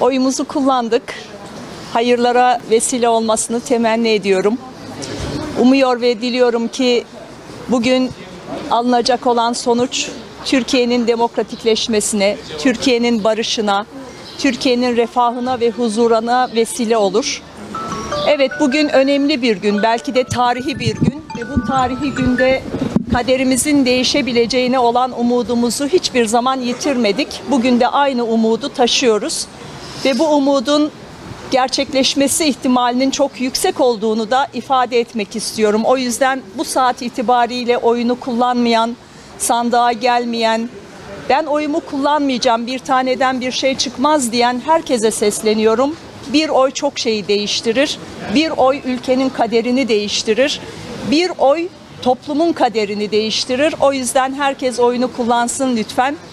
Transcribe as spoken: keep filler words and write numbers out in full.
Oyumuzu kullandık. Hayırlara vesile olmasını temenni ediyorum. Umuyor ve diliyorum ki bugün alınacak olan sonuç Türkiye'nin demokratikleşmesine, Türkiye'nin barışına, Türkiye'nin refahına ve huzuruna vesile olur. Evet, bugün önemli bir gün, belki de tarihi bir gün ve bu tarihi günde kaderimizin değişebileceğine olan umudumuzu hiçbir zaman yitirmedik. Bugün de aynı umudu taşıyoruz ve bu umudun gerçekleşmesi ihtimalinin çok yüksek olduğunu da ifade etmek istiyorum. O yüzden bu saat itibariyle oyunu kullanmayan, sandığa gelmeyen, ben oyumu kullanmayacağım, bir taneden bir şey çıkmaz diyen herkese sesleniyorum. Bir oy çok şeyi değiştirir, bir oy ülkenin kaderini değiştirir, bir oy toplumun kaderini değiştirir. O yüzden herkes oyunu kullansın lütfen.